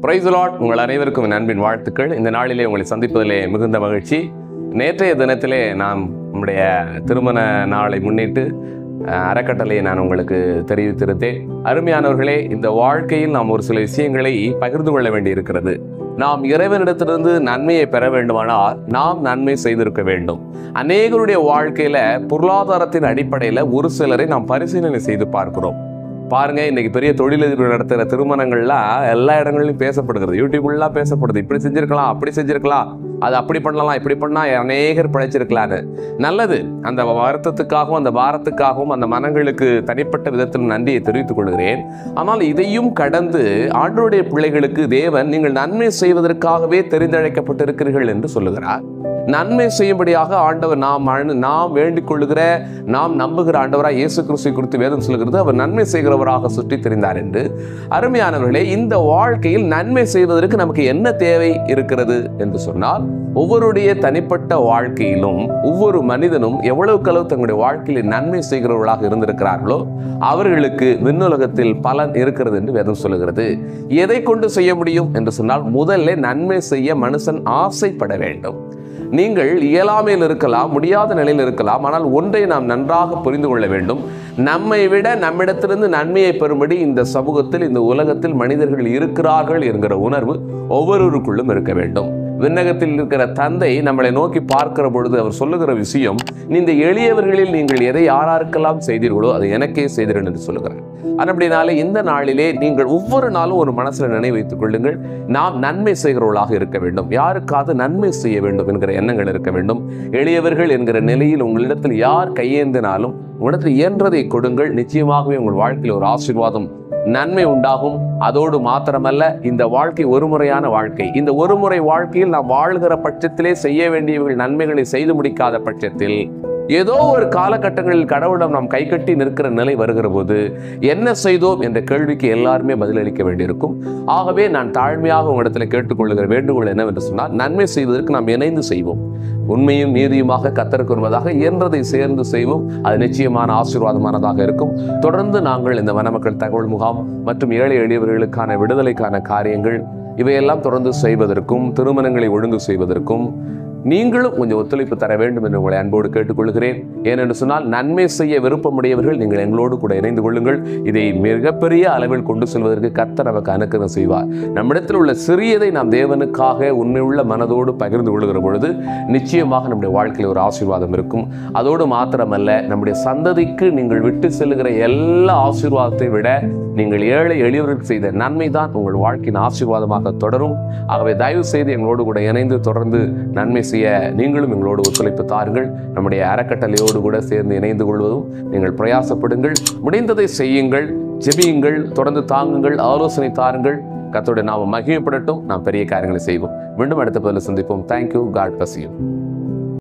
Praise the Lord. உங்கள் அனைவருக்கும் என் அன்பின் வாழ்த்துக்கள். இந்த நாளிலே உங்களை சந்திப்பதிலே மிகுந்த மகிழ்ச்சி. நேற்றைய தினத்திலே நாம் நம்முடைய திருமண நாளை முன்னிட்டு அறக்கட்டளையை நான் உங்களுக்கு தெரிவித்திருந்தேன். அருமையானவர்களே, இந்த வாழ்க்கையில் நாம் ஒரு சில விஷயங்களை பகிர்ந்து கொள்ள வேண்டி இருக்கிறது. நாம் இறைவனிடத்திலிருந்து நன்மையை பெற வேண்டுமானால் நாம் நன்மை செய்திருக்க வேண்டும். அநேகருடைய வாழ்க்கையில பொருளாதாரத்தின் அடிப்படையில் ஒரு சிலரை நாம் பரிசீலனை செய்து பார்க்கிறோம். பாருங்க, இன்னைக்கு பெரிய தொழிலதிபர்கள் நடத்துகிற திருமணங்கள்லாம் எல்லா இடங்களிலும் பேசப்படுகிறது. யூடியூப்லாம் பேசப்படுது. இப்படி செஞ்சிருக்கலாம், அப்படி செஞ்சிருக்கலாம், அது அப்படி பண்ணலாம், இப்படி பண்ணா அநேகர் பிழைச்சிருக்கலான்னு. நல்லது. அந்த வருத்தத்துக்காகவும் அந்த பாரத்துக்காகவும் அந்த மனங்களுக்கு தனிப்பட்ட விதத்தில் நன்றியை தெரிவித்துக் கொள்கிறேன். ஆனால் இதையும் கடந்து ஆண்டவருடைய பிள்ளைகளுக்கு தேவன் நீங்கள் நன்மை செய்வதற்காகவே தெரிந்தழைக்கப்பட்டிருக்கிறீர்கள் என்று சொல்லுகிறார். நன்மை செய்யும்படியாக ஆண்டவர் நாம் வேண்டிக் கொள்ளுகிற, நாம் நம்புகிற ஆண்டவராக இயேசு கிறிஸ்துவை குறித்து வேதம் சொல்கிறது. அவர் நன்மை செய்கிறவராக சுற்றி தெரிந்தார் என்று. அருமையானவர்களே, இந்த வாழ்க்கையில் நன்மை செய்வதற்கு நமக்கு என்ன தேவை இருக்கிறது என்று சொன்னால், ஒவ்வொருடைய தனிப்பட்ட வாழ்க்கையிலும் ஒவ்வொரு மனிதனும் எவ்வளவுக்களவு தங்களுடைய வாழ்க்கையில் நன்மை செய்கிறவர்களாக இருந்திருக்கிறார்களோ அவர்களுக்கு விண்ணுலகத்தில் பலன் இருக்கிறது என்று வேதம் சொல்லுகிறது. எதை கொண்டு செய்ய முடியும் என்று சொன்னால், முதல்ல நன்மை செய்ய மனுஷன் ஆசைப்பட வேண்டும். நீங்கள் இயலாமையில் இருக்கலாம், முடியாத நிலையில் இருக்கலாம். ஆனால் ஒன்றை நாம் நன்றாக புரிந்து கொள்ள வேண்டும். நம்மை விட நம்மிடத்திலிருந்து நன்மையை பெறும்படி இந்த சமூகத்தில், இந்த உலகத்தில் மனிதர்கள் இருக்கிறார்கள் என்கிற உணர்வு ஒவ்வொருவருக்குள்ளும் இருக்க வேண்டும். விண்ணகத்தில் இருக்கிற தந்தை நம்மளை நோக்கி பார்க்கிற பொழுது அவர் சொல்லுகிற விஷயம், இந்த எளியவர்களில் நீங்கள் எதை யாராருக்கெல்லாம் செய்தீர்களோ அதை எனக்கே செய்தீர்கள் என்று சொல்லுகிறார். அப்படினாலே இந்த நாளிலே நீங்கள் ஒவ்வொரு நாளும் ஒரு மனசுல நினைவு வைத்துக் கொள்ளுங்கள், நாம் நன்மை செய்கிறவர்களாக இருக்க வேண்டும். யாருக்காவது நன்மை செய்ய வேண்டும் என்கிற எண்ணங்கள் இருக்க வேண்டும். எளியவர்கள் என்கிற நிலையில் உங்களிடத்தில் யார் கையேந்தினாலும் உங்களிடத்தில் இயன்றதை கொடுங்கள். நிச்சயமாகவே உங்கள் வாழ்க்கையில் ஒரு ஆசீர்வாதம், நன்மை உண்டாகும். அதோடு மாத்திரமல்ல, இந்த வாழ்க்கை ஒரு முறையான வாழ்க்கை. இந்த ஒரு முறை வாழ்க்கையில் நாம் வாழ்கிற பட்சத்திலே செய்ய வேண்டியவர்கள் நன்மைகளை செய்து முடிக்காத பட்சத்தில் ஏதோ ஒரு காலகட்டங்களில் கடவுளிடம் நாம் கை கட்டி நிற்கிற நிலை வருகிற போது என்ன செய்தோம் என்ற கேள்விக்கு எல்லாருமே பதிலளிக்க வேண்டியிருக்கும். ஆகவே நான் தாழ்மையாக உங்களிடத்தில் கேட்டுக்கொள்ளுகிற வேண்டுகோள் என்னவென்று சொன்னால், நன்மை செய்வதற்கு நாம் இணைந்து செய்வோம். உண்மையும் நீதியுமாக கர்த்தருக்கு வருவதாக இயன்றதை சேர்ந்து செய்வோம். அது நிச்சயமான ஆசீர்வாதமானதாக இருக்கும். தொடர்ந்து நாங்கள் இந்த வனமக்கள் தகவல் முகாம் மற்றும் ஏழை எளியவர்களுக்கான விடுதலைக்கான காரியங்கள் இவையெல்லாம் தொடர்ந்து செய்வதற்கும், திருமணங்களை ஒழுங்கு செய்வதற்கும் நீங்களும் கொஞ்சம் ஒத்துழைப்பு தர வேண்டும் என்று உங்களை அன்போடு கேட்டுக்கொள்கிறேன். ஏனென்று சொன்னால், நன்மை செய்ய விருப்பமுடையவர்கள் நீங்கள் எங்களோடு கூட இணைந்து கொள்ளுங்கள். இதை மிகப்பெரிய அளவில் கொண்டு செல்வதற்கு கர்த்தர் நமக்கு அனுக்கிரகம் செய்வார். நம்மிடத்தில் உள்ள சிறியதை நாம் தேவனுக்காக உண்மையுள்ள மனதோடு பகிர்ந்து கொள்கிற பொழுது நிச்சயமாக நம்முடைய வாழ்க்கையில் ஒரு ஆசீர்வாதம் இருக்கும். அதோடு மாத்திரமல்ல, நம்முடைய சந்ததிக்கு நீங்கள் விட்டு செல்லுகிற எல்லா ஆசீர்வாதத்தை விட நீங்கள் ஏழை எளியவர்களுக்கு செய்த நன்மை தான் உங்கள் வாழ்க்கையின் ஆசீர்வாதமாக தொடரும். ஆகவே தயவு செய்து எங்களோடு கூட இணைந்து தொடர்ந்து நன்மை செய்ய நீங்களும் எங்களோடு ஒத்துழைப்பு தாருங்கள். நம்முடைய அறக்கட்டளையோடு கூட சேர்ந்து இணைந்து கொள்வதும் நீங்கள் பிரயாசப்படுங்கள். முடிந்ததை செய்யுங்கள், ஜெபியுங்கள், தொடர்ந்து தாங்குங்கள், ஆலோசனை தாருங்கள். கர்த்தருடைய நாமம் மகிமைப்படட்டும். நாம் பெரிய காரியங்களை செய்வோம். மீண்டும் அடுத்த பதில் சந்திப்போம். தேங்க்யூ. God bless you.